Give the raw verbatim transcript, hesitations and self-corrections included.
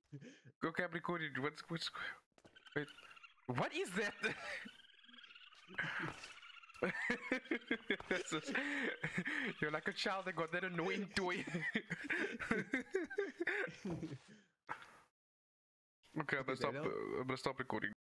Okay, I'm recording. What's what's wait? What is that? Just, you're like a child that got that annoying toy. Okay, I'm gonna Okay, stop. Daniel? Uh, I'm gonna stop recording.